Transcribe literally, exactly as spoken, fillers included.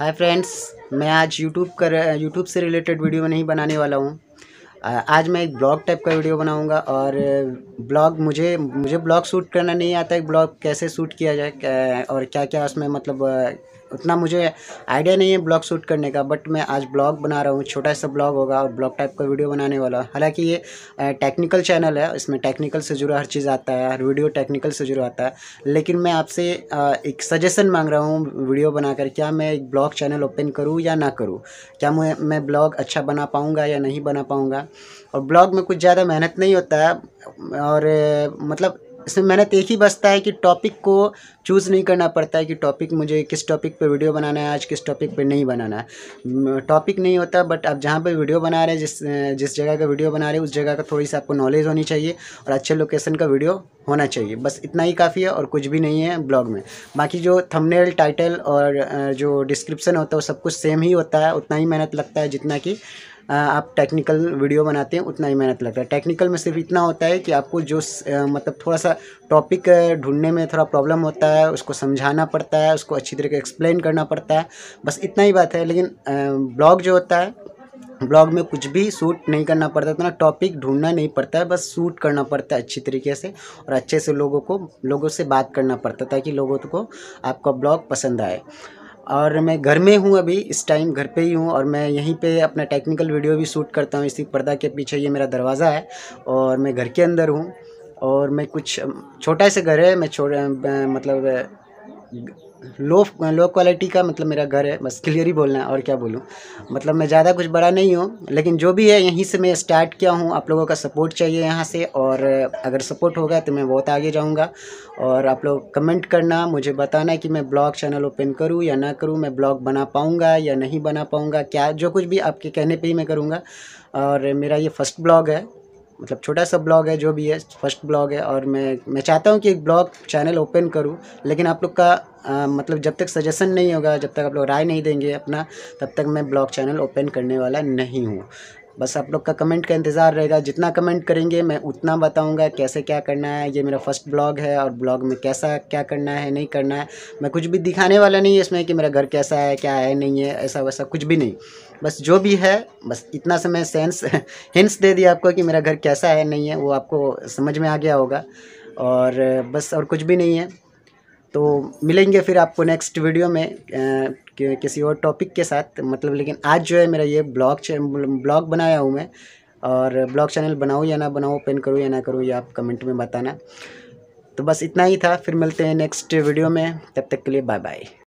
Hi friends, मैं आज YouTube कर यूट्यूब से रिलेटेड वीडियो नहीं बनाने वाला हूँ। आज मैं एक ब्लॉग टाइप का वीडियो बनाऊंगा। और ब्लॉग मुझे मुझे ब्लॉग शूट करना नहीं आता है। ब्लॉग कैसे शूट किया जाए क्या- और क्या क्या उसमें मतलब अ, उतना मुझे आइडिया नहीं है ब्लॉग शूट करने का। बट मैं आज ब्लॉग बना रहा हूँ, छोटा सा ब्लॉग होगा और ब्लॉग टाइप का वीडियो बनाने वाला हूँ। हालांकि ये टेक्निकल चैनल है, इसमें टेक्निकल से जुड़ा हर चीज़ आता है, हर वीडियो टेक्निकल से जुड़ा आता है। लेकिन मैं आपसे अ, एक सजेशन मांग रहा हूँ वीडियो बनाकर, क्या मैं एक ब्लॉग चैनल ओपन करूँ या ना करूँ। क्या मैं मैं ब्लॉग अच्छा बना पाऊँगा या नहीं बना पाऊँगा। और ब्लॉग में कुछ ज़्यादा मेहनत नहीं होता है। और अ, मतलब इसमें मेहनत एक ही बचता है कि टॉपिक को चूज़ नहीं करना पड़ता है कि टॉपिक मुझे किस टॉपिक पे वीडियो बनाना है, आज किस टॉपिक पे नहीं बनाना है। टॉपिक नहीं होता, बट आप जहाँ पे वीडियो बना रहे हैं, जिस जिस जगह का वीडियो बना रहे हैं उस जगह का थोड़ी सी आपको नॉलेज होनी चाहिए और अच्छे लोकेशन का वीडियो होना चाहिए। बस इतना ही काफ़ी है और कुछ भी नहीं है ब्लॉग में। बाकी जो थंबनेल, टाइटल और अ, जो डिस्क्रिप्शन होता है वो सब कुछ सेम ही होता है। उतना ही मेहनत लगता है जितना कि अ, आप टेक्निकल वीडियो बनाते हैं, उतना ही मेहनत लगता है। टेक्निकल में सिर्फ इतना होता है कि आपको जो स- अ, मतलब थोड़ा सा टॉपिक ढूंढने में थोड़ा प्रॉब्लम होता है, उसको समझाना पड़ता है, उसको अच्छी तरीके एक्सप्लेन करना पड़ता है। बस इतना ही बात है। लेकिन ब्लॉग जो होता है, ब्लॉग में कुछ भी शूट नहीं करना पड़ता, इतना टॉपिक ढूंढना नहीं पड़ता है, बस शूट करना पड़ता है अच्छी तरीके से और अच्छे से लोगों को लोगों से बात करना पड़ता है ताकि लोगों को आपका ब्लॉग पसंद आए। और मैं घर में हूँ, अभी इस टाइम घर पे ही हूँ और मैं यहीं पे अपना टेक्निकल वीडियो भी शूट करता हूँ। इसी पर्दा के पीछे ये मेरा दरवाज़ा है और मैं घर के अंदर हूँ। और मैं कुछ छोटा सा घर है, मैं छोटा मतलब लो लो क्वालिटी का मतलब मेरा घर है। बस क्लियर ही बोलना है, और क्या बोलूँ। मतलब मैं ज़्यादा कुछ बड़ा नहीं हूँ, लेकिन जो भी है यहीं से मैं स्टार्ट किया हूँ। आप लोगों का सपोर्ट चाहिए यहाँ से, और अगर सपोर्ट होगा तो मैं बहुत आगे जाऊँगा। और आप लोग कमेंट करना, मुझे बताना कि मैं ब्लॉग चैनल ओपन करूँ या ना करूँ, मैं ब्लॉग बना पाऊँगा या नहीं बना पाऊँगा, क्या जो कुछ भी आपके कहने पे ही मैं करूँगा। और मेरा ये फर्स्ट ब्लॉग है, मतलब छोटा सा ब्लॉग है, जो भी है फर्स्ट ब्लॉग है। और मैं मैं चाहता हूँ कि एक ब्लॉग चैनल ओपन करूँ, लेकिन आप लोग का अ, मतलब जब तक सजेशन नहीं होगा, जब तक आप लोग राय नहीं देंगे अपना, तब तक मैं ब्लॉग चैनल ओपन करने वाला नहीं हूँ। बस आप लोग का कमेंट का इंतज़ार रहेगा। जितना कमेंट करेंगे मैं उतना बताऊंगा कैसे क्या करना है। ये मेरा फर्स्ट ब्लॉग है और ब्लॉग में कैसा क्या करना है नहीं करना है, मैं कुछ भी दिखाने वाला नहीं है इसमें कि मेरा घर कैसा है क्या है नहीं है, ऐसा वैसा कुछ भी नहीं। बस जो भी है, बस इतना से मैं सेंस हिंट्स दे दिया आपको कि मेरा घर कैसा है नहीं है, वो आपको समझ में आ गया होगा। और बस और कुछ भी नहीं है। तो मिलेंगे फिर आपको नेक्स्ट वीडियो में अ, कि- किसी और टॉपिक के साथ। मतलब लेकिन आज जो है मेरा ये ब्लॉग ब्लॉग बनाया हूँ मैं। और ब्लॉग चैनल बनाऊँ या ना बनाऊँ, ओपन करूँ या ना करूँ, ये आप कमेंट में बताना। तो बस इतना ही था, फिर मिलते हैं नेक्स्ट वीडियो में। तब तक के लिए बाय बाय।